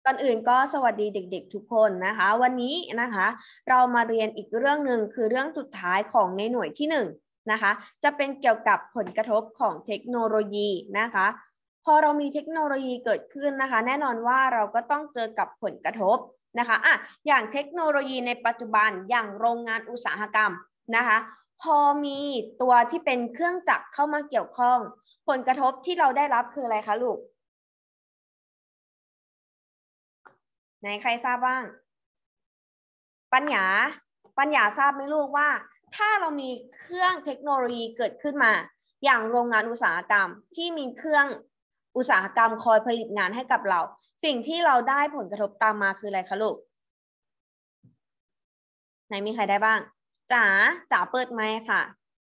ก่อนอื่นก็สวัสดีเด็กๆทุกคนนะคะวันนี้นะคะเรามาเรียนอีกเรื่องหนึ่งคือเรื่องสุดท้ายของในหน่วยที่1นะคะจะเป็นเกี่ยวกับผลกระทบของเทคโนโลยีนะคะพอเรามีเทคโนโลยีเกิดขึ้นนะคะแน่นอนว่าเราก็ต้องเจอกับผลกระทบนะคะอย่างเทคโนโลยีในปัจจุบันอย่างโรงงานอุตสาหกรรมนะคะพอมีตัวที่เป็นเครื่องจักรเข้ามาเกี่ยวข้องผลกระทบที่เราได้รับคืออะไรคะลูกไหนใครทราบบ้างปัญญาทราบไหมลูกว่าถ้าเรามีเครื่องเทคโนโลยีเกิดขึ้นมาอย่างโรงงานอุตสาหกรรมที่มีเครื่องอุตสาหกรรมคอยผลิตงานให้กับเราสิ่งที่เราได้ผลกระทบตามมาคืออะไรคะลูกไหนมีใครได้บ้างจ๋าเปิดไมค์ค่ะ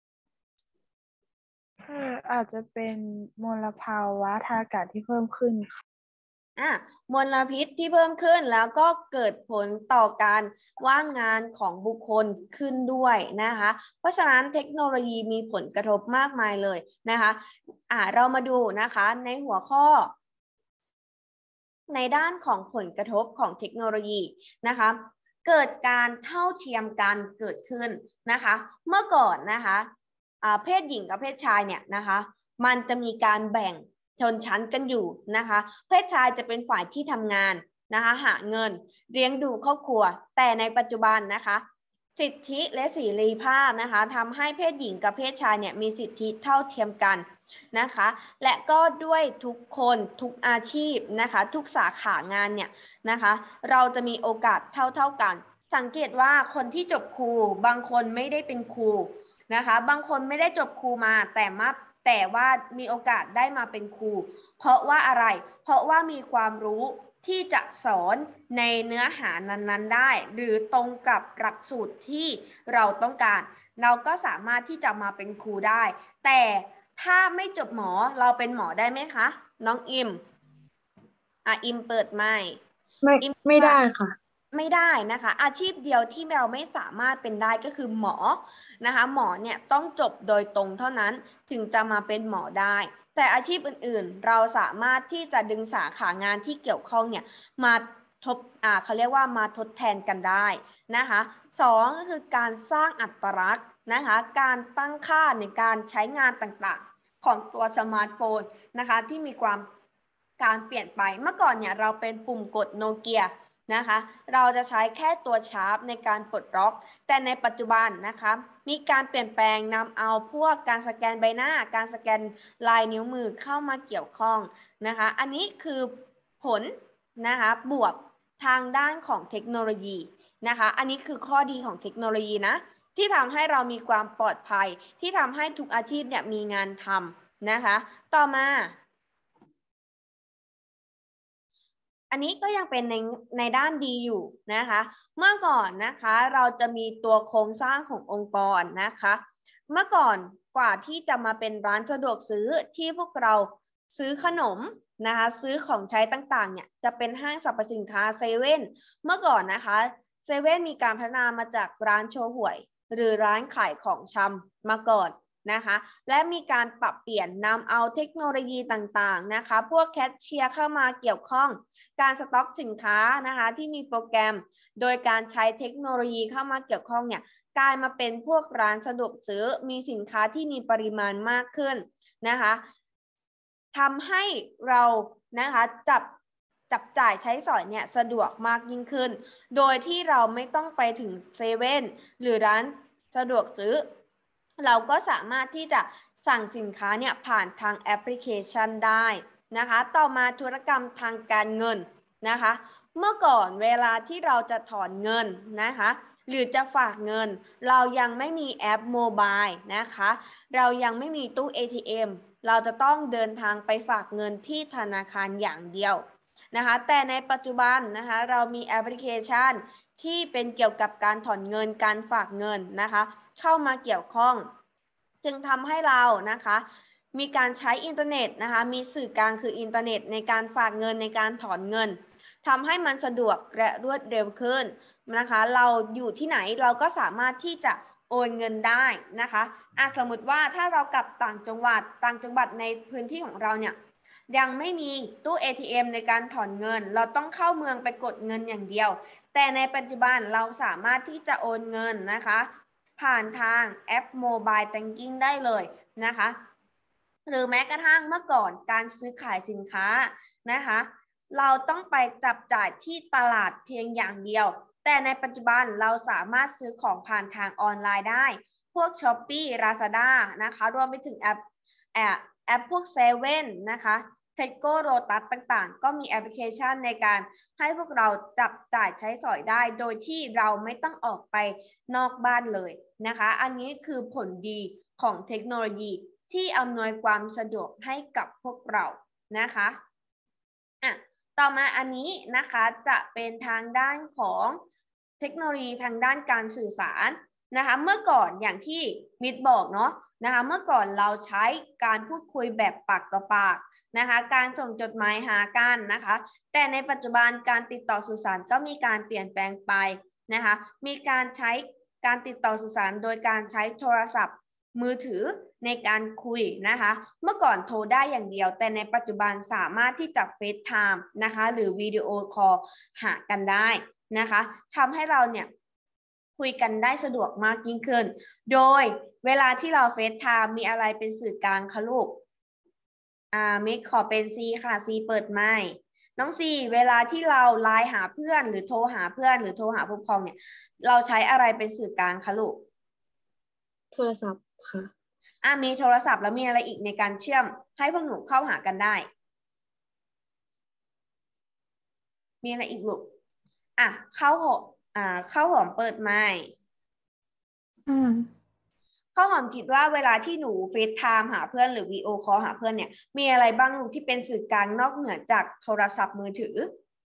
อาจจะเป็นมลภาวะทางอากาศที่เพิ่มขึ้นค่ะมลพิษที่เพิ่มขึ้นแล้วก็เกิดผลต่อการว่างงานของบุคคลขึ้นด้วยนะคะเพราะฉะนั้นเทคโนโลยีมีผลกระทบมากมายเลยนะคะเรามาดูนะคะในหัวข้อในด้านของผลกระทบของเทคโนโลยีนะคะเกิดการเท่าเทียมกันเกิดขึ้นนะคะเมื่อก่อนนะคะเพศหญิงกับเพศชายเนี่ยนะคะมันจะมีการแบ่งชนชั้นกันอยู่นะคะเพศชายจะเป็นฝ่ายที่ทำงานนะคะหาเงินเลี้ยงดูครอบครัวแต่ในปัจจุบันนะคะสิทธิและเสรีภาพนะคะทำให้เพศหญิงกับเพศชายเนี่ยมีสิทธิเท่าเทียมกันนะคะและก็ด้วยทุกคนทุกอาชีพนะคะทุกสาขางานเนี่ยนะคะเราจะมีโอกาสเท่ากันสังเกตว่าคนที่จบครูบางคนไม่ได้เป็นครูนะคะบางคนไม่ได้จบครูมาแต่ว่ามีโอกาสได้มาเป็นครูเพราะว่าอะไรเพราะว่ามีความรู้ที่จะสอนในเนื้อหานั้นๆได้หรือตรงกับหลักสูตรที่เราต้องการเราก็สามารถที่จะมาเป็นครูได้แต่ถ้าไม่จบหมอเราเป็นหมอได้ไหมคะน้องอิมอิมเปิดไมค์ไม่ได้ค่ะไม่ได้นะคะอาชีพเดียวที่เราไม่สามารถเป็นได้ก็คือหมอนะคะหมอเนี่ยต้องจบโดยตรงเท่านั้นถึงจะมาเป็นหมอได้แต่อาชีพอื่นๆเราสามารถที่จะดึงสาขางานที่เกี่ยวข้องเนี่ยมาเขาเรียกว่ามาทดแทนกันได้นะคะ2ก็คือการสร้างอัตลักษณ์นะคะการตั้งค่าในการใช้งานต่างๆของตัวสมาร์ทโฟนนะคะที่มีการเปลี่ยนไปเมื่อก่อนเนี่ยเราเป็นปุ่มกดโนเกียนะคะเราจะใช้แค่ตัวชาร์ปในการปลดล็อกแต่ในปัจจุบันนะคะมีการเปลี่ยนแปลงนำเอาพวกการสแกนใบหน้าการสแกนลายนิ้วมือเข้ามาเกี่ยวข้องนะคะอันนี้คือผลนะคะบวกทางด้านของเทคโนโลยีนะคะอันนี้คือข้อดีของเทคโนโลยีนะที่ทำให้เรามีความปลอดภัยที่ทำให้ทุกอาชีพเนี่ยมีงานทำนะคะต่อมาอันนี้ก็ยังเป็นในด้านดีอยู่นะคะเมื่อก่อนนะคะเราจะมีตัวโครงสร้างขององค์กรนะคะเมื่อก่อนกว่าที่จะมาเป็นร้านสะดวกซื้อที่พวกเราซื้อขนมนะคะซื้อของใช้ต่างๆเนี่ยจะเป็นห้างสรรพสินค้าเซเว่นเมื่อก่อนนะคะเซเว่นมีการพัฒนามาจากร้านโชห่วยหรือร้านขายของชำมาก่อนนะคะและมีการปรับเปลี่ยนนำเอาเทคโนโลยีต่างๆนะคะพวกแคชเชียร์เข้ามาเกี่ยวข้องการสต็อกสินค้านะคะที่มีโปรแกรมโดยการใช้เทคโนโลยีเข้ามาเกี่ยวข้องเนี่ยกลายมาเป็นพวกร้านสะดวกซื้อมีสินค้าที่มีปริมาณมากขึ้นนะคะทำให้เรานะคะจับจ่ายใช้สอยเนี่ยสะดวกมากยิ่งขึ้นโดยที่เราไม่ต้องไปถึงเซเว่นหรือร้านสะดวกซื้อเราก็สามารถที่จะสั่งสินค้าเนี่ยผ่านทางแอปพลิเคชันได้นะคะต่อมาธุรกรรมทางการเงินนะคะเมื่อก่อนเวลาที่เราจะถอนเงินนะคะหรือจะฝากเงินเรายังไม่มีแอปโมบายนะคะเรายังไม่มีตู้ ATM เราจะต้องเดินทางไปฝากเงินที่ธนาคารอย่างเดียวนะคะแต่ในปัจจุบันนะคะเรามีแอปพลิเคชันที่เป็นเกี่ยวกับการถอนเงินการฝากเงินนะคะเข้ามาเกี่ยวข้องจึงทำให้เรานะคะมีการใช้อินเทอร์เน็ตนะคะมีสื่อกลางคืออินเทอร์เน็ตในการฝากเงินในการถอนเงินทำให้มันสะดวกและรวดเร็วขึ้นนะคะเราอยู่ที่ไหนเราก็สามารถที่จะโอนเงินได้นะคะสมมติว่าถ้าเรากลับต่างจังหวัดในพื้นที่ของเราเนี่ยยังไม่มีตู้ ATM ในการถอนเงินเราต้องเข้าเมืองไปกดเงินอย่างเดียวแต่ในปัจจุบันเราสามารถที่จะโอนเงินนะคะผ่านทางแอป Mobile Banking ได้เลยนะคะหรือแม้กระทั่งเมื่อก่อนการซื้อขายสินค้านะคะเราต้องไปจับจ่ายที่ตลาดเพียงอย่างเดียวแต่ในปัจจุบันเราสามารถซื้อของผ่านทางออนไลน์ได้พวก Shopee Lazada นะคะรวมไปถึงแอปพวกเซเว่นนะคะเทสโก้โรตัสต่างๆก็มีแอปพลิเคชันในการให้พวกเราจับจ่ายใช้สอยได้โดยที่เราไม่ต้องออกไปนอกบ้านเลยนะคะอันนี้คือผลดีของเทคโนโลยีที่อำนวยความสะดวกให้กับพวกเรานะคะต่อมาอันนี้นะคะจะเป็นทางด้านของเทคโนโลยีทางด้านการสื่อสารนะคะเมื่อก่อนอย่างที่มิตรบอกเนาะนะคะเมื่อก่อนเราใช้การพูดคุยแบบปากต่อปากนะคะการส่งจดหมายหากันนะคะแต่ในปัจจุบันการติดต่อสื่อสารก็มีการเปลี่ยนแปลงไปนะคะมีการใช้การติดต่อสื่อสารโดยการใช้โทรศัพท์มือถือในการคุยนะคะเมื่อก่อนโทรได้อย่างเดียวแต่ในปัจจุบันสามารถที่จะเฟซไทม์นะคะหรือวิดีโอคอลหากันได้นะคะทำให้เราเนี่ยคุยกันได้สะดวกมากยิ่งขึ้นโดยเวลาที่เราเฟซไทม์มีอะไรเป็นสื่อกลางคะลูกมิกขอเป็นซีค่ะซีเปิดไมค์น้องซีเวลาที่เราไลน์หาเพื่อนหรือโทรหาเพื่อนหรือโทรหาผู้ปกครองเนี่ยเราใช้อะไรเป็นสื่อกลางคะลูกโทรศัพท์ค่ะมีโทรศัพท์แล้วมีอะไรอีกในการเชื่อมให้พวกหนูเข้าหากันได้มีอะไรอีกลูกข้าวหอมข้าวหอมเปิดไมค์ข้าวหอมคิดว่าเวลาที่หนูเฟซไทม์หาเพื่อนหรือวิดีโอคอลหาเพื่อนเนี่ยมีอะไรบ้างลูกที่เป็นสื่อกลางนอกเหนือจากโทรศัพท์มือถือ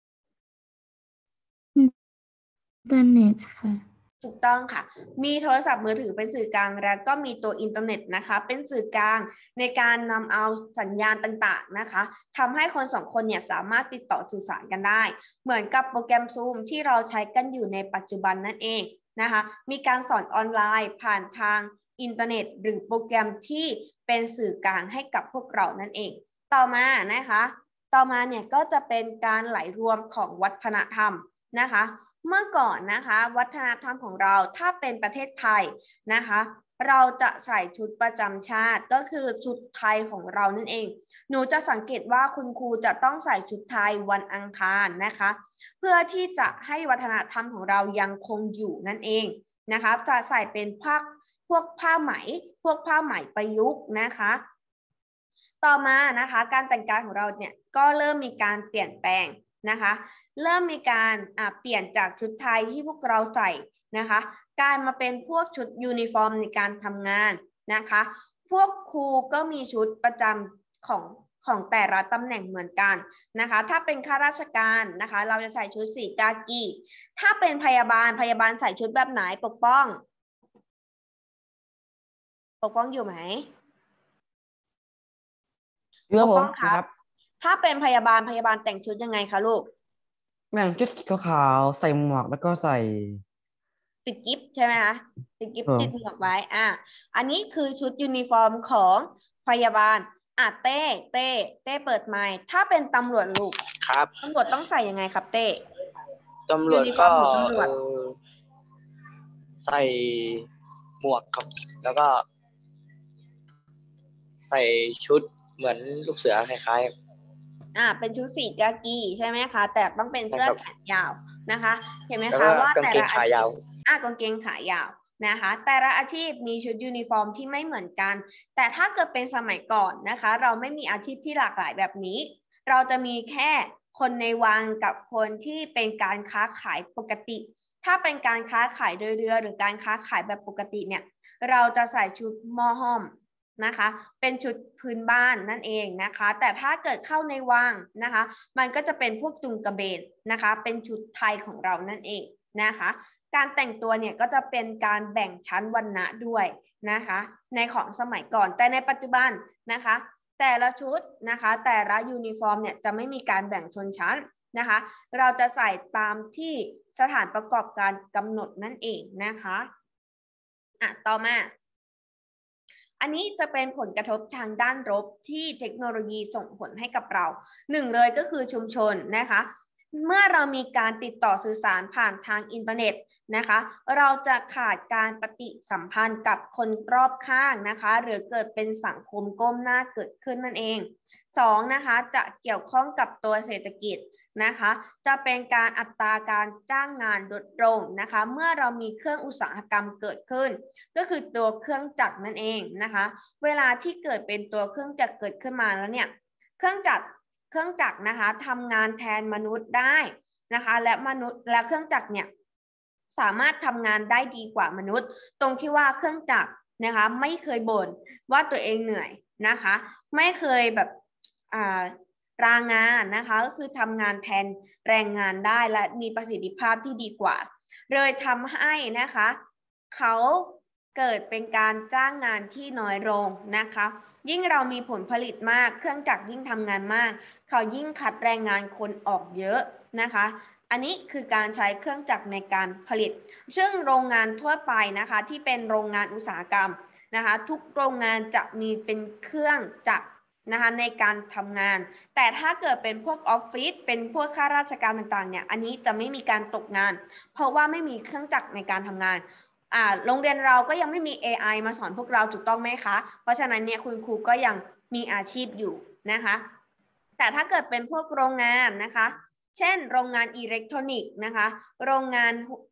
อินเทอร์เน็ตค่ะถูกต้องค่ะมีโทรศัพท์มือถือเป็นสื่อกลางแล้วก็มีตัวอินเทอร์เน็ตนะคะเป็นสื่อกลางในการนำเอาสัญญาณต่างๆนะคะทำให้คนสองคนเนี่ยสามารถติดต่อสื่อสารกันได้เหมือนกับโปรแกรม Zoom ที่เราใช้กันอยู่ในปัจจุบันนั่นเองนะคะมีการสอนออนไลน์ผ่านทางอินเทอร์เน็ตหรือโปรแกรมที่เป็นสื่อกลางให้กับพวกเรานั่นเองต่อมานะคะต่อมาเนี่ยก็จะเป็นการไหลรวมของวัฒนธรรมนะคะเมื่อก่อนนะคะวัฒนธรรมของเราถ้าเป็นประเทศไทยนะคะเราจะใส่ชุดประจำชาติก็คือชุดไทยของเรานั่นเองหนูจะสังเกตว่าคุณครูจะต้องใส่ชุดไทยวันอังคารนะคะเพื่อที่จะให้วัฒนธรรมของเรายังคงอยู่นั่นเองนะคะจะใส่เป็นพวกผ้าไหมประยุกต์นะคะต่อมานะคะการแต่งกายของเราเนี่ยก็เริ่มมีการเปลี่ยนแปลงนะคะเริ่มมีการเปลี่ยนจากชุดไทยที่พวกเราใส่นะคะกลายมาเป็นพวกชุดยูนิฟอร์มในการทำงานนะคะพวกครูก็มีชุดประจำของแต่ละตำแหน่งเหมือนกันนะคะถ้าเป็นข้าราชการนะคะเราจะใส่ชุดสีกากีถ้าเป็นพยาบาลใส่ชุดแบบไหนปกป้องอยู่ไหมเยอะผมครับ ถ้าเป็นพยาบาลแต่งชุดยังไงคะลูกแต่งชุดขาวใส่หมวกแล้วก็ใส่ติดกิ๊บใช่ไหมคะติดกิ๊บติดหมวกไว้อันนี้คือชุดยูนิฟอร์มของพยาบาลเต้เปิดไมค์ถ้าเป็นตำรวจลูกครับตำรวจต้องใส่ยังไงครับเต้ตำรวจก็ใส่หมวกครับแล้วก็ใส่ชุดเหมือนลูกเสือคล้ายๆเป็นชุดสีกากีใช่ไหมคะแต่ต้องเป็นเสื้อแขนยาวนะคะเห็นไหมคะว่าแต่ละอาชีพกางเกงขายาวนะคะแต่ละอาชีพมีชุดยูนิฟอร์มที่ไม่เหมือนกันแต่ถ้าเกิดเป็นสมัยก่อนนะคะเราไม่มีอาชีพที่หลากหลายแบบนี้เราจะมีแค่คนในวังกับคนที่เป็นการค้าขายปกติถ้าเป็นการค้าขายโดยเรือหรือการค้าขายแบบปกติเนี่ยเราจะใส่ชุดมอห้อมนะคะเป็นชุดพื้นบ้านนั่นเองนะคะแต่ถ้าเกิดเข้าในวังนะคะมันก็จะเป็นพวกจุงกระเบนนะคะเป็นชุดไทยของเรานั่นเองนะคะการแต่งตัวเนี่ยก็จะเป็นการแบ่งชั้นวรรณะด้วยนะคะในของสมัยก่อนแต่ในปัจจุบันนะคะแต่ละชุดนะคะแต่ละยูนิฟอร์มเนี่ยจะไม่มีการแบ่งชนชั้นนะคะเราจะใส่ตามที่สถานประกอบการกำหนดนั่นเองนะคะต่อมาอันนี้จะเป็นผลกระทบทางด้านลบที่เทคโนโลยีส่งผลให้กับเราหนึ่งเลยก็คือชุมชนนะคะเมื่อเรามีการติดต่อสื่อสารผ่านทางอินเทอร์เน็ตนะคะเราจะขาดการปฏิสัมพันธ์กับคนรอบข้างนะคะหรือเกิดเป็นสังคมก้มหน้าเกิดขึ้นนั่นเอง2นะคะจะเกี่ยวข้องกับตัวเศรษฐกิจนะคะจะเป็นการอัตราการจ้างงานลดลงนะคะเมื่อเรามีเครื่องอุตสาหกรรมเกิดขึ้นก็คือตัวเครื่องจักรนั่นเองนะคะเวลาที่เกิดเป็นตัวเครื่องจักรเกิดขึ้นมาแล้วเนี่ยเครื่องจักรนะคะทำงานแทนมนุษย์ได้นะคะและเครื่องจักรเนี่ยสามารถทำงานได้ดีกว่ามนุษย์ตรงที่ว่าเครื่องจักรนะคะไม่เคยบ่นว่าตัวเองเหนื่อยนะคะไม่เคยแบบลางานนะคะก็คือทำงานแทนแรงงานได้และมีประสิทธิภาพที่ดีกว่าเลยทำให้นะคะเขาเกิดเป็นการจ้างงานที่น้อยลงนะคะยิ่งเรามีผลผลิตมากเครื่องจักรยิ่งทำงานมากเขายิ่งคัดแรงงานคนออกเยอะนะคะอันนี้คือการใช้เครื่องจักรในการผลิตซึ่งโรงงานทั่วไปนะคะที่เป็นโรงงานอุตสาหกรรมนะคะทุกโรงงานจะมีเป็นเครื่องจักรนะคะในการทำงานแต่ถ้าเกิดเป็นพวกออฟฟิศเป็นพวกข้าราชการต่างๆเนี่ยอันนี้จะไม่มีการตกงานเพราะว่าไม่มีเครื่องจักรในการทำงานโรงเรียนเราก็ยังไม่มี AI มาสอนพวกเราถูกต้องไหมคะเพราะฉะนั้นเนี่ยคุณครูก็ยังมีอาชีพอยู่นะคะแต่ถ้าเกิดเป็นพวกโรงงานนะคะเช่นโรงงานอิเล็กทรอนิกส์นะคะโรงงาน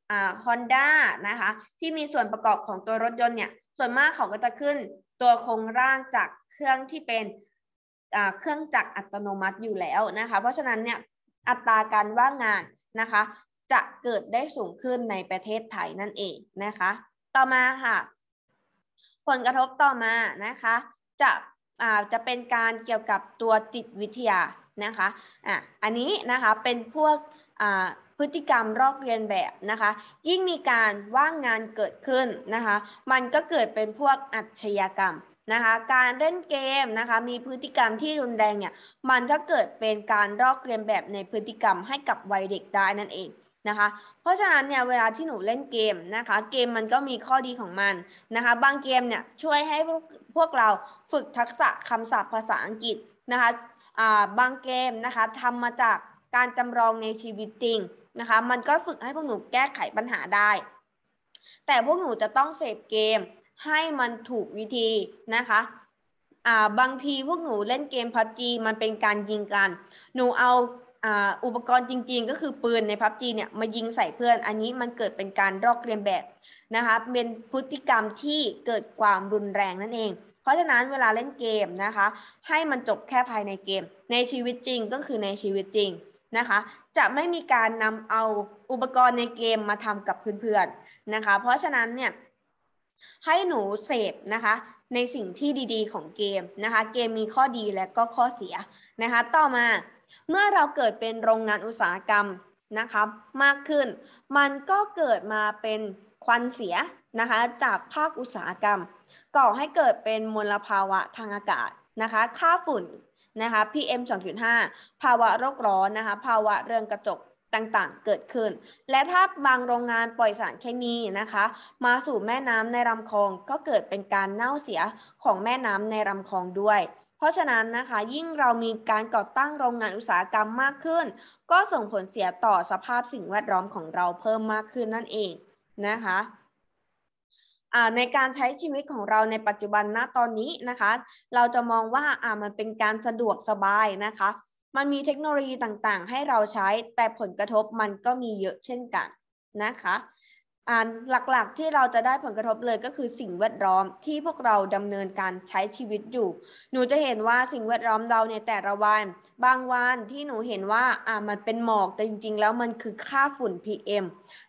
Honda นะคะที่มีส่วนประกอบของตัวรถยนต์เนี่ยส่วนมากเขาก็จะขึ้นตัวโครงร่างจากเครื่องที่เป็นเครื่องจักรอัตโนมัติอยู่แล้วนะคะเพราะฉะนั้นเนี่ยอัตราการว่างงานนะคะจะเกิดได้สูงขึ้นในประเทศไทยนั่นเองนะคะต่อมาค่ะผลกระทบต่อมานะคะจะเป็นการเกี่ยวกับตัวจิตวิทยานะคะอันนี้นะคะเป็นพวกพฤติกรรมลอกเลียนแบบนะคะยิ่งมีการว่างงานเกิดขึ้นนะคะมันก็เกิดเป็นพวกอาชญากรรมนะคะการเล่นเกมนะคะมีพฤติกรรมที่รุนแรงเนี่ยมันก็เกิดเป็นการลอกเลียนแบบในพฤติกรรมให้กับวัยเด็กได้นั่นเองนะคะเพราะฉะนั้นเนี่ยเวลาที่หนูเล่นเกมนะคะเกมมันก็มีข้อดีของมันนะคะบางเกมเนี่ยช่วยให้พวกเราฝึกทักษะคำศัพท์ภาษาอังกฤษนะคะบางเกมนะคะทำมาจากการจำลองในชีวิตจริงนะคะมันก็ฝึกให้พวกหนูแก้ไขปัญหาได้แต่พวกหนูจะต้องเสพเกมให้มันถูกวิธีนะคะบางทีพวกหนูเล่นเกม PUBG มันเป็นการยิงกันหนูเอาอุปกรณ์จริงๆก็คือปืนใน PUBG เนี่ยมายิงใส่เพื่อนอันนี้มันเกิดเป็นการลอกเลียนแบบนะคะเป็นพฤติกรรมที่เกิดความรุนแรงนั่นเองเพราะฉะนั้นเวลาเล่นเกมนะคะให้มันจบแค่ภายในเกมในชีวิตจริงก็คือในชีวิตจริงนะคะจะไม่มีการนำเอาอุปกรณ์ในเกมมาทำกับเพื่อนๆนะคะเพราะฉะนั้นเนี่ยให้หนูเสพนะคะในสิ่งที่ดีๆของเกมนะคะเกมมีข้อดีและก็ข้อเสียนะคะต่อมาเมื่อเราเกิดเป็นโรงงานอุตสาหกรรมนะคะมากขึ้นมันก็เกิดมาเป็นควันเสียนะคะจากภาคอุตสาหกรรมก่อให้เกิดเป็นมลภาวะทางอากาศนะคะค่าฝุ่นนะคะ PM 2.5 ภาวะโลกร้อนนะคะภาวะเรือนกระจกต่างๆเกิดขึ้นและถ้าบางโรงงานปล่อยสารเคมีนะคะมาสู่แม่น้ำในลำคลองก็เกิดเป็นการเน่าเสียของแม่น้ำในลำคลองด้วยเพราะฉะนั้นนะคะยิ่งเรามีการก่อตั้งโรงงานอุตสาหกรรมมากขึ้นก็ส่งผลเสียต่อสภาพสิ่งแวดล้อมของเราเพิ่มมากขึ้นนั่นเองนะคะในการใช้ชีวิตของเราในปัจจุบันณตอนนี้นะคะเราจะมองว่ามันเป็นการสะดวกสบายนะคะมันมีเทคโนโลยีต่างๆให้เราใช้แต่ผลกระทบมันก็มีเยอะเช่นกันนะคะหลักๆที่เราจะได้ผลกระทบเลยก็คือสิ่งแวดล้อมที่พวกเราดำเนินการใช้ชีวิตอยู่หนูจะเห็นว่าสิ่งแวดล้อมเราในแต่ละวันบางวันที่หนูเห็นว่ามันเป็นหมอกแต่จริงๆแล้วมันคือค่าฝุ่น PM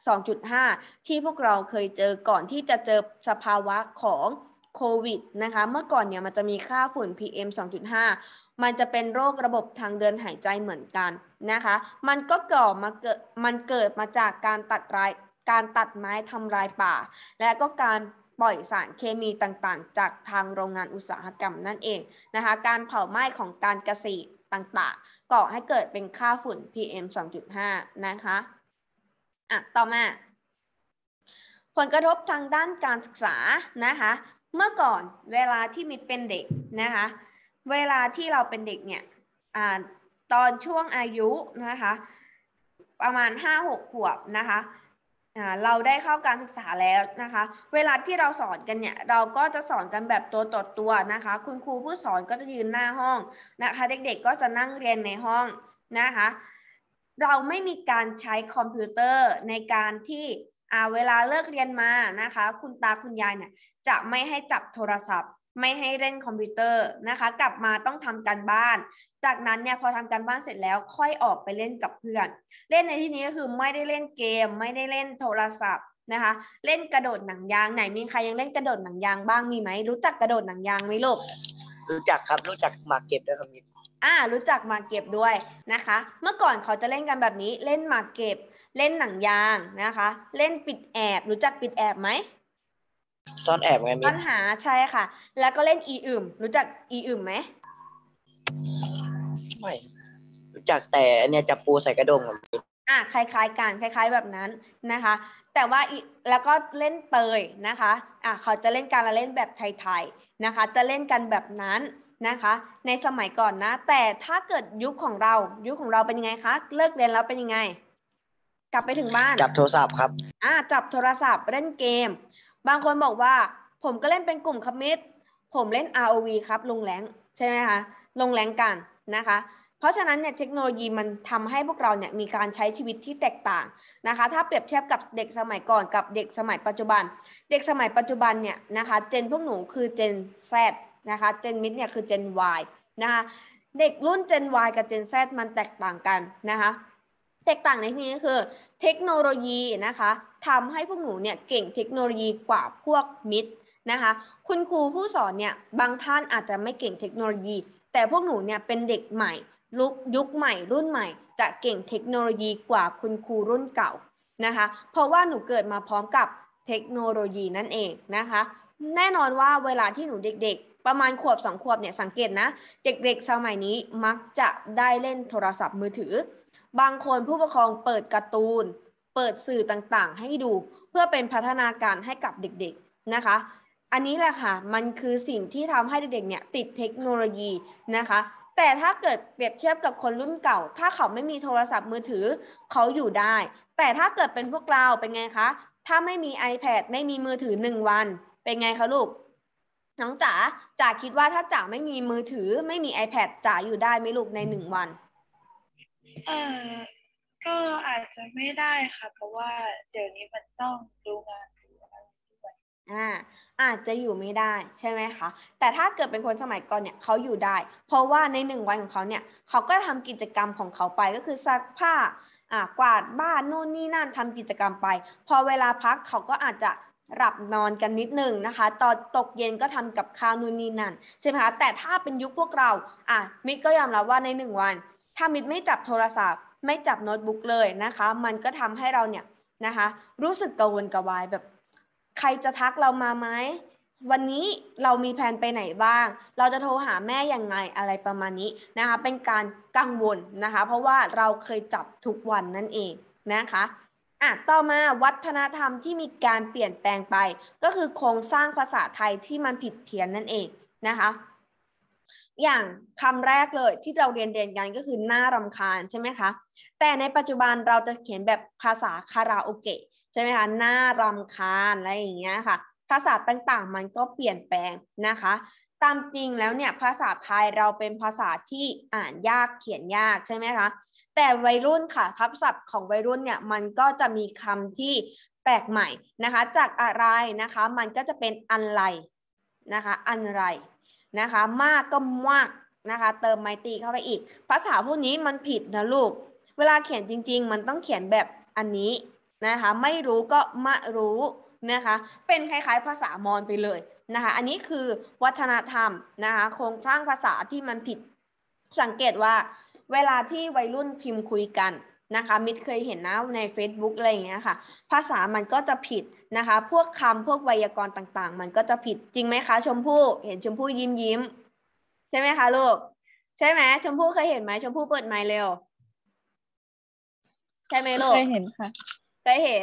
2.5 ที่พวกเราเคยเจอก่อนที่จะเจอสภาวะของโควิดนะคะเมื่อก่อนเนี่ยมันจะมีค่าฝุ่น PM 2.5 มันจะเป็นโรคระบบทางเดินหายใจเหมือนกันนะคะมันเกิดมาจากการตัดไม้ทำลายป่าและก็การปล่อยสารเคมีต่างๆจากทางโรงงานอุตสาหกรรมนั่นเองนะคะการเผาไหม้ของการเกษตรต่างๆก่อให้เกิดเป็นค่าฝุ่น PM 2.5 นะคะต่อมาผลกระทบทางด้านการศึกษานะคะเมื่อก่อนเวลาที่มิตรเป็นเด็กนะคะเวลาที่เราเป็นเด็กเนี่ยตอนช่วงอายุนะคะประมาณ 5-6 ขวบนะคะเราได้เข้าการศึกษาแล้วนะคะเวลาที่เราสอนกันเนี่ยเราก็จะสอนกันแบบตัวต่อตัวนะคะคุณครูผู้สอนก็จะยืนหน้าห้องนะคะเด็กๆก็จะนั่งเรียนในห้องนะคะเราไม่มีการใช้คอมพิวเตอร์ในการที่เวลาเลิกเรียนมานะคะคุณตาคุณยายเนี่ยจะไม่ให้จับโทรศัพท์ไม่ให้เล่นคอมพิวเตอร์นะคะกลับมาต้องทำการบ้านจากนั้นเนี่ยพอทำการบ้านเสร็จแล้วค่อยออกไปเล่นกับเพื่อนเล่นในที่นี้ก็คือไม่ได้เล่นเกมไม่ได้เล่นโทรศัพท์นะคะเล่นกระโดดหนังยางไหนมีใครยังเล่นกระโดดหนังยางบ้างมีไหมรู้จักกระโดดหนังยางไหมลูกรู้จักครับรู้จักหมากเก็บด้วยครับมิตรรู้จักหมากเก็บด้วยนะคะเมื่อก่อนเขาจะเล่นกันแบบนี้เล่นหมากเก็บเล่นหนังยางนะคะเล่นปิดแอบรู้จักปิดแอบไหมซ่อนแอบไงมิตรซ่อนหาใช่ค่ะแล้วก็เล่นอีอึ่มรู้จักอีอึ่มไหมไม่รู้จักแต่อันเนี้ยจับปูใส่กระด้งครับคล้ายๆกันคล้ายๆแบบนั้นนะคะแต่ว่าแล้วก็เล่นเตยนะคะเขาจะเล่นการละเล่นแบบไทยๆนะคะจะเล่นกันแบบนั้นนะคะในสมัยก่อนนะแต่ถ้าเกิดยุคของเราเป็นยังไงคะเลิกเรียนแล้วเป็นยังไงกลับไปถึงบ้านจับโทรศัพท์ครับจับโทรศัพท์เล่นเกมบางคนบอกว่าผมก็เล่นเป็นกลุ่มคอมมิตผมเล่น ROV ครับลงแรงใช่ไหมคะลงแรงกันนะคะเพราะฉะนั้นเนี่ยเทคโนโลยีมันทำให้พวกเราเนี่ยมีการใช้ชีวิตที่แตกต่างนะคะถ้าเปรียบเทียบกับเด็กสมัยก่อนกับเด็กสมัยปัจจุบันเด็กสมัยปัจจุบันเนี่ยนะคะเจนพวกหนูคือเจน Z นะคะเจนมิดเนี่ยคือเจน Y นะคะเด็กรุ่นเจน Y กับเจน Z มันแตกต่างกันนะคะแตกต่างในที่นี้คือเทคโนโลยีนะคะทำให้พวกหนูเนี่ยเก่งเทคโนโลยีกว่าพวกมิดนะคะคุณครูผู้สอนเนี่ยบางท่านอาจจะไม่เก่งเทคโนโลยีแต่พวกหนูเนี่ยเป็นเด็กใหม่ยุคใหม่รุ่นใหม่จะเก่งเทคโนโลยีกว่าคุณครูรุ่นเก่านะคะเพราะว่าหนูเกิดมาพร้อมกับเทคโนโลยีนั่นเองนะคะแน่นอนว่าเวลาที่หนูเด็กๆประมาณขวบ2 ขวบเนี่ยสังเกตนะเด็กๆสมัยนี้มักจะได้เล่นโทรศัพท์มือถือบางคนผู้ปกครองเปิดการ์ตูนเปิดสื่อต่างๆให้ดูเพื่อเป็นพัฒนาการให้กับเด็กๆนะคะอันนี้แหละค่ะมันคือสิ่งที่ทำให้เด็กๆเนี่ยติดเทคโนโลยีนะคะแต่ถ้าเกิดเปรียบเทียบกับคนรุ่นเก่าถ้าเขาไม่มีโทรศัพท์มือถือเขาอยู่ได้แต่ถ้าเกิดเป็นพวกเราเป็นไงคะถ้าไม่มี iPad ไม่มีมือถือ1 วันเป็นไงคะลูกน้องจ๋าคิดว่าถ้าจ๋าไม่มีมือถือไม่มี iPad จ๋าอยู่ได้ไหมลูกใน1 วันก็อาจจะไม่ได้ค่ะเพราะว่าเดี๋ยวนี้มันต้องดูงานดูอะไรด้วยอาจจะอยู่ไม่ได้ใช่ไหมคะแต่ถ้าเกิดเป็นคนสมัยก่อนเนี่ยเขาอยู่ได้เพราะว่าใน1 วันของเขาเนี่ยเขาก็ทำกิจกรรมของเขาไปก็คือซักผ้ากวาดบ้านนู่นนี่นั่นทำกิจกรรมไปพอเวลาพักเขาก็อาจจะหลับนอนกันนิดนึงนะคะตอนตกเย็นก็ทำกับข้าวนู่นนี่นั่นใช่ไหมคะแต่ถ้าเป็นยุคพวกเรามิตรก็ยอมรับว่าใน1 วันถ้ามิตรไม่จับโทรศัพท์ไม่จับโน้ตบุ๊กเลยนะคะมันก็ทำให้เราเนี่ยนะคะรู้สึกกังวลกระวายแบบใครจะทักเรามาไหมวันนี้เรามีแผนไปไหนบ้างเราจะโทรหาแม่ยังไงอะไรประมาณนี้นะคะเป็นการกังวลนะคะเพราะว่าเราเคยจับทุกวันนั่นเองนะคะต่อมาวัฒนธรรมที่มีการเปลี่ยนแปลงไปก็คือโครงสร้างภาษาไทยที่มันผิดเพี้ยนนั่นเองนะคะอย่างคำแรกเลยที่เราเรียนกันก็คือน่ารำคาญใช่ไหมคะแต่ในปัจจุบันเราจะเขียนแบบภาษาคาราโอเกะใช่ไหมคะน่ารำคาญอะไรอย่างเงี้ยค่ะภาษาต่างๆมันก็เปลี่ยนแปลงนะคะตามจริงแล้วเนี่ยภาษาไทยเราเป็นภาษาที่อ่านยากเขียนยากใช่ไหมคะแต่วัยรุ่นค่ะทับศัพท์ของวัยรุ่นเนี่ยมันก็จะมีคำที่แปลกใหม่นะคะจากอะไรนะคะมันก็จะเป็นอะไรนะคะอะไรนะคะมากก็มากนะคะเติมไมตรีเข้าไปอีกภาษาพวกนี้มันผิดนะลูกเวลาเขียนจริงๆมันต้องเขียนแบบอันนี้นะคะไม่รู้ก็มะรู้นะคะเป็นคล้ายๆภาษามอญไปเลยนะคะอันนี้คือวัฒนธรรมนะคะโครงสร้างภาษาที่มันผิดสังเกตว่าเวลาที่วัยรุ่นพิมพ์คุยกันนะคะมิตรเคยเห็นนะใน Facebook อะไรอย่างเงี้ยค่ะภาษามันก็จะผิดนะคะพวกคำพวกไวยากรณ์ต่างๆมันก็จะผิดจริงไหมคะชมพู่เห็นชมพู่ยิ้มใช่ไหมคะลูกใช่ไหมชมพู่เคยเห็นไหมชมพู่เปิดไมค์เร็วใช่ไหมลูกเคยเห็นค่ะเคยเห็น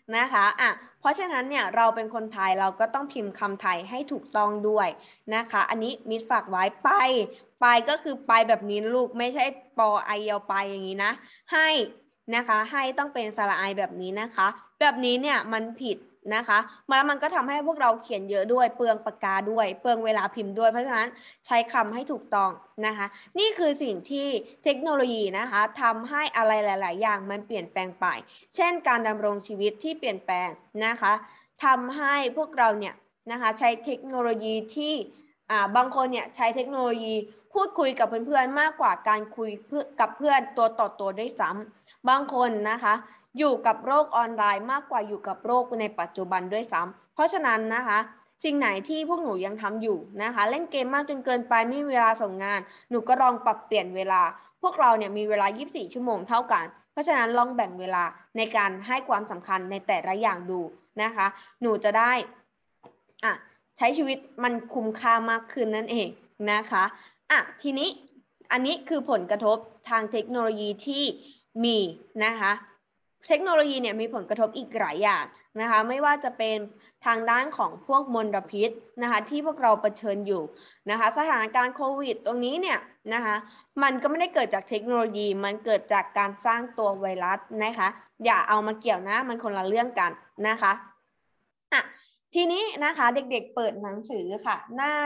นะคะเพราะฉะนั้นเนี่ยเราเป็นคนไทยเราก็ต้องพิมพ์คำไทยให้ถูกต้องด้วยนะคะอันนี้มิตรฝากไว้ไปก็คือไปแบบนี้ลูกไม่ใช่ปอไอยาวไปอย่างนี้นะให้นะคะให้ต้องเป็นสระไอแบบนี้นะคะแบบนี้เนี่ยมันผิดนะคะมันก็ทำให้พวกเราเขียนเยอะด้วยเปลืองปากกาด้วยเปลืองเวลาพิมพ์ด้วยเพราะฉะนั้นใช้คำให้ถูกต้องนะคะนี่คือสิ่งที่เทคโนโลยีนะคะทำให้อะไรหลายๆอย่างมันเปลี่ยนแปลงไปเช่นการดำรงชีวิตที่เปลี่ยนแปลงนะคะทำให้พวกเราเนี่ยนะคะใช้เทคโนโลยีที่บางคนเนี่ยใช้เทคโนโลยีพูดคุยกับเพื่อนๆมากกว่าการคุยกับเพื่อนตัวต่อตัวด้วยซ้ำบางคนนะคะอยู่กับโลกออนไลน์มากกว่าอยู่กับโลกในปัจจุบันด้วยซ้ำเพราะฉะนั้นนะคะสิ่งไหนที่พวกหนูยังทำอยู่นะคะเล่นเกมมากจนเกินไปไม่มีเวลาส่งงานหนูก็ลองปรับเปลี่ยนเวลาพวกเราเนี่ยมีเวลา24ชั่วโมงเท่ากันเพราะฉะนั้นลองแบ่งเวลาในการให้ความสำคัญในแต่ละอย่างดูนะคะหนูจะได้ใช้ชีวิตมันคุ้มค่ามากขึ้นนั่นเองนะคะทีนี้อันนี้คือผลกระทบทางเทคโนโลยีที่มีนะคะเทคโนโลยีเนี่ยมีผลกระทบอีกหลายอย่างนะคะไม่ว่าจะเป็นทางด้านของพวกมลพิษนะคะที่พวกเราเผชิญอยู่นะคะสถานการณ์โควิดตรงนี้เนี่ยนะคะมันก็ไม่ได้เกิดจากเทคโนโลยีมันเกิดจากการสร้างตัวไวรัสนะคะอย่าเอามาเกี่ยวนะมันคนละเรื่องกันนะคะทีนี้นะคะเด็กๆเปิดหนังสือค่ะหน้า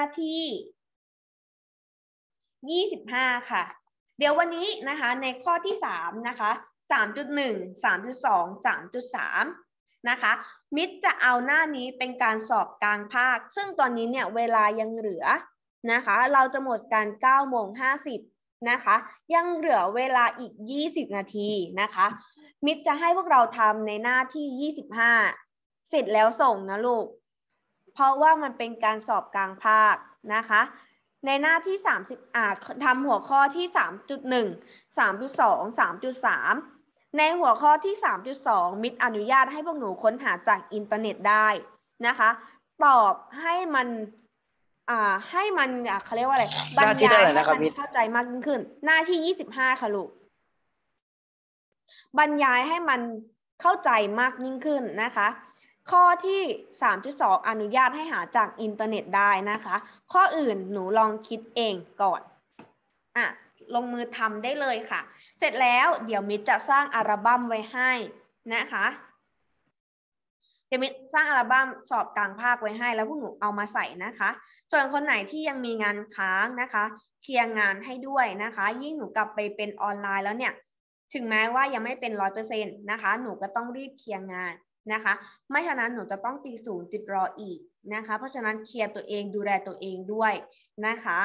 ที่25ค่ะเดี๋ยววันนี้นะคะในข้อที่3นะคะ3.1 3.2 3.3นะคะมิตรจะเอาหน้านี้เป็นการสอบกลางภาคซึ่งตอนนี้เนี่ยเวลายังเหลือนะคะเราจะหมดกัน9:50นะคะยังเหลือเวลาอีก20นาทีนะคะมิตรจะให้พวกเราทำในหน้าที่25เสร็จแล้วส่งนะลูกเพราะว่ามันเป็นการสอบกลางภาคนะคะในหน้าที่30ทำหัวข้อที่ 3.1 3.2 3.3 ในหัวข้อที่ 3.2 มิตรอนุญาตให้พวกหนูค้นหาจากอินเทอร์เน็ตได้นะคะตอบให้มันเขาเรียกว่าอะไรบรรยายให้มันเข้าใจมากยิ่งขึ้นหน้าที่25ค่ะลูกบรรยายให้มันเข้าใจมากยิ่งขึ้นนะคะข้อที่ 3.2 อนุญาตให้หาจากอินเทอร์เน็ตได้นะคะข้ออื่นหนูลองคิดเองก่อนลงมือทำได้เลยค่ะเสร็จแล้วเดี๋ยวมิตรจะสร้างอัลบั้มไว้ให้นะคะเดี๋ยวมิตรสร้างอัลบั้มสอบกลางภาคไว้ให้แล้วพวกหนูเอามาใส่นะคะส่วนคนไหนที่ยังมีงานค้างนะคะเคลียร์งานให้ด้วยนะคะยิ่งหนูกลับไปเป็นออนไลน์แล้วเนี่ยถึงแม้ว่ายังไม่เป็น 100% นะคะหนูก็ต้องรีบเคลียร์งานนะคะไม่ฉะนั้นหนูจะต้องตีศูนย์ติดรออีกนะคะเพราะฉะนั้นเคลียร์ตัวเองดูแลตัวเองด้วยนะคะ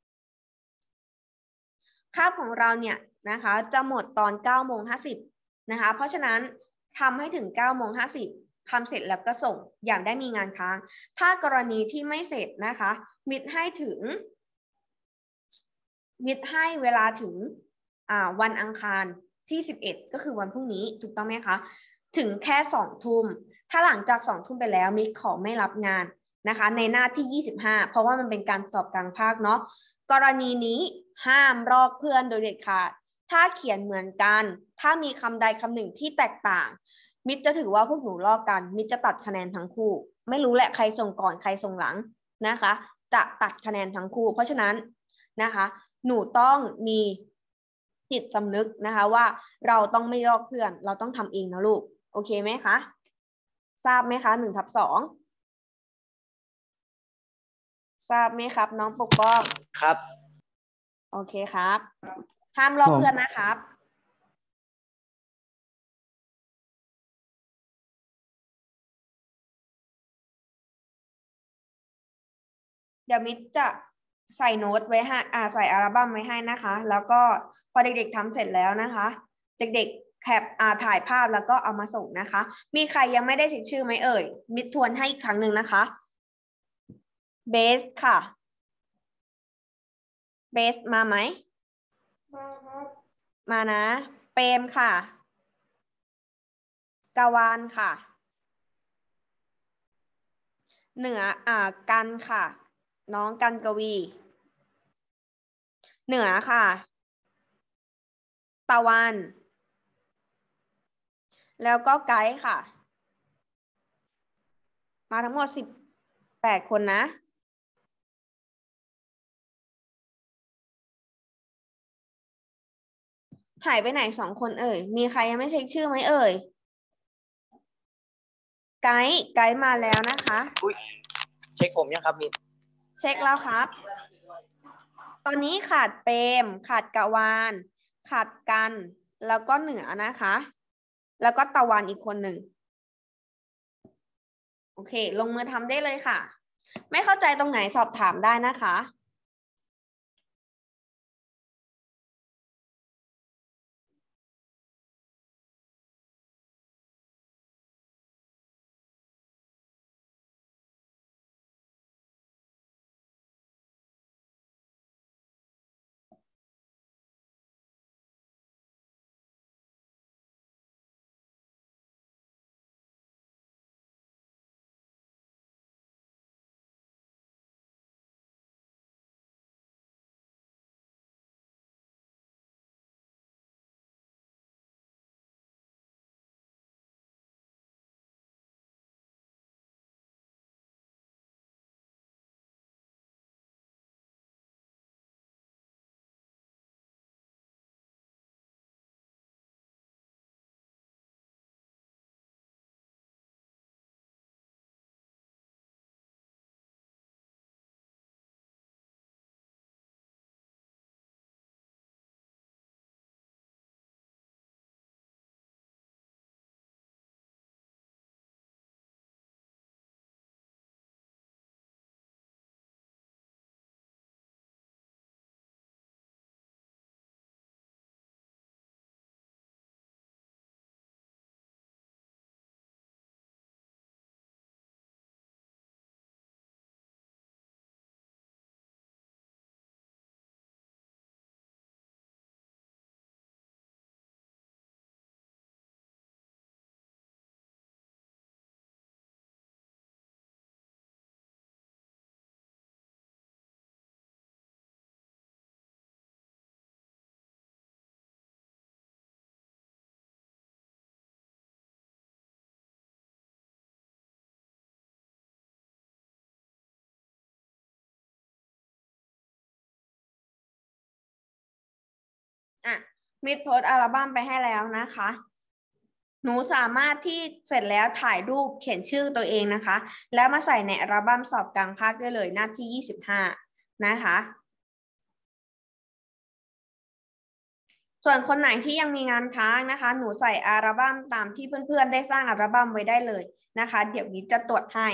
คาบของเราเนี่ยนะคะจะหมดตอน9:50นะคะเพราะฉะนั้นทำให้ถึง9:50ทำเสร็จแล้วก็ส่งอย่างได้มีงานค้างถ้ากรณีที่ไม่เสร็จนะคะมิตรให้เวลาถึงวันอังคารที่11ก็คือวันพรุ่งนี้ถูกต้องไหมคะถึงแค่2 ทุ่มถ้าหลังจาก2 ทุ่มไปแล้วมิตรขอไม่รับงานนะคะในหน้าที่25เพราะว่ามันเป็นการสอบกลางภาคเนาะกรณีนี้ห้ามลอกเพื่อนโดยเด็ดขาดถ้าเขียนเหมือนกันถ้ามีคำใดคำหนึ่งที่แตกต่างมิตรจะถือว่าพวกหนูลอกกันมิตรจะตัดคะแนนทั้งคู่ไม่รู้แหละใครส่งก่อนใครส่งหลังนะคะจะตัดคะแนนทั้งคู่เพราะฉะนั้นนะคะหนูต้องมีจิตสำนึกนะคะว่าเราต้องไม่ลอกเพื่อนเราต้องทำเองนะลูกโอเคไหมคะทราบไหมคะ1/2ทราบไหมครับน้องปกป้องครับโอเคครับห้ามลอกเพื่อนนะครับเดี๋ยวมิตรจะใส่โน้ตไว้ให้ใส่อัลบั้มไว้ให้นะคะแล้วก็พอเด็กๆทำเสร็จแล้วนะคะเด็กๆแคปถ่ายภาพแล้วก็เอามาส่งนะคะมีใครยังไม่ได้เช็คชื่อไหมเอ่ยมิตรทวนให้อีกครั้งหนึ่งนะคะเบสค่ะเบสมาไหมมานะเปรมค่ะกาวานค่ะเหนือกันค่ะน้องกันกวีเหนือค่ะตะวันแล้วก็ไกด์ค่ะมาทั้งหมด18 คนนะ หายไปไหน2 คนเอ่ย มีใครยังไม่เช็คชื่อไหมเอ่ย ไกด์มาแล้วนะคะอุ้ยเช็คผมยังครับมินเช็คแล้วครับ ตอนนี้ขาดเปรม ขาดกะวาน ขาดกัน แล้วก็เหนือนะคะ แล้วก็ตะวันอีกคนหนึ่ง โอเค ลงมือทำได้เลยค่ะ ไม่เข้าใจตรงไหนสอบถามได้นะคะ อ่ะมิดโพสต์อัลบั้มไปให้แล้วนะคะ หนูสามารถที่เสร็จแล้วถ่ายรูปเขียนชื่อตัวเองนะคะ แล้วมาใส่ในอัลบั้มสอบกลางภาคได้เลยหน้าที่25นะคะ ส่วนคนไหนที่ยังมีงานค้างนะคะ หนูใส่อัลบั้มตามที่เพื่อนๆได้สร้างอัลบั้มไว้ได้เลยนะคะ เดี๋ยวนี้จะตรวจให้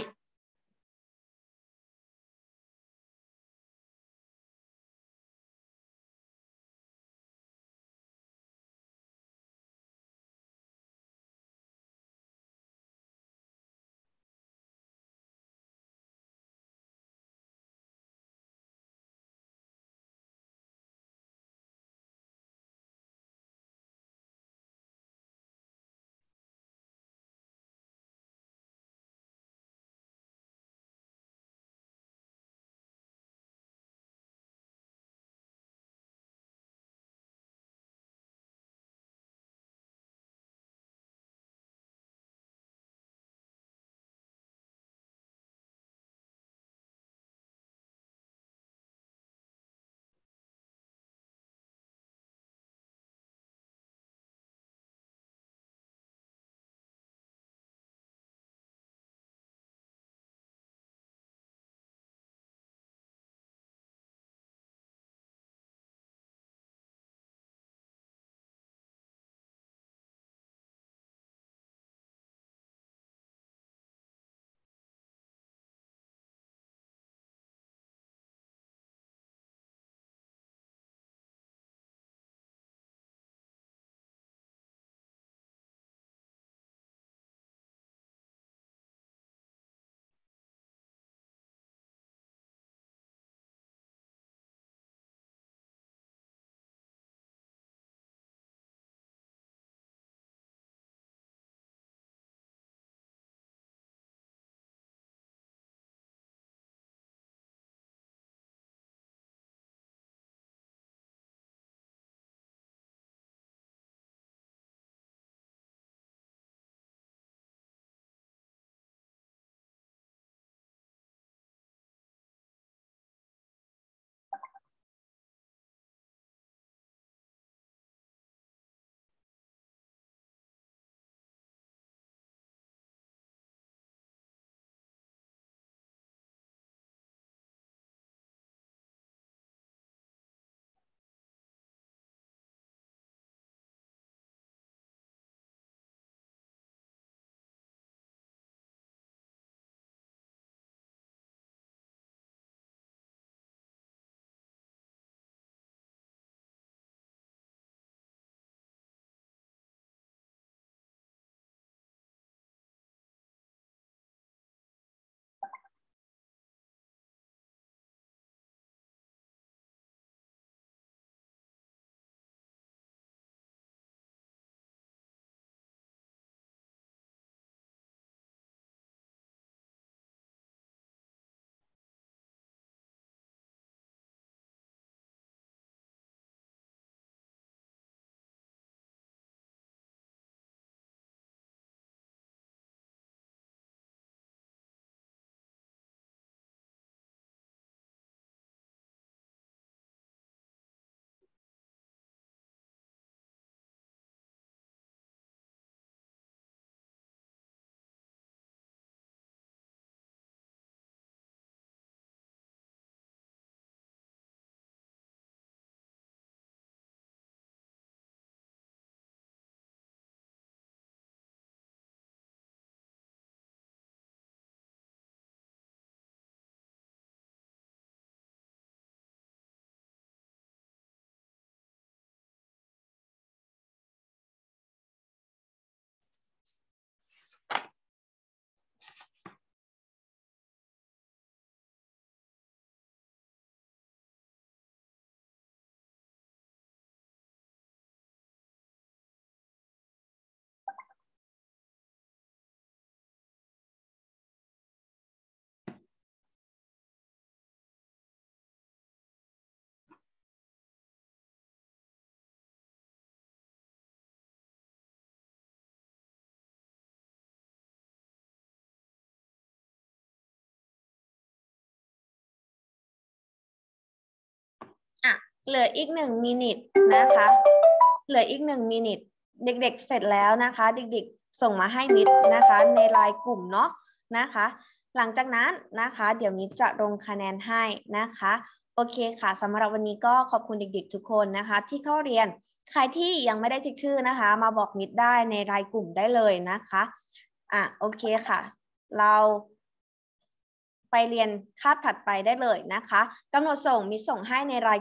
เหลืออีก1 มินิทนะคะ เหลืออีก1 มินิทเด็กๆเสร็จแล้วนะคะ เด็กๆส่งมาให้มิตรนะคะในไลน์กลุ่มเนาะนะคะ หลังจากนั้นนะคะเดี๋ยวมิตรจะลงคะแนนให้นะคะโอเคค่ะสำหรับวันนี้ก็ขอบคุณเด็กๆทุกคนนะคะที่เข้าเรียนใครที่ยังไม่ได้เช็คชื่อนะคะมาบอกมิตรได้ในไลน์กลุ่มได้เลยนะคะโอเคค่ะเราไปเรียนคาบถัดไปได้เลยนะคะกำหนดส่งมิตรส่งให้ในไลน์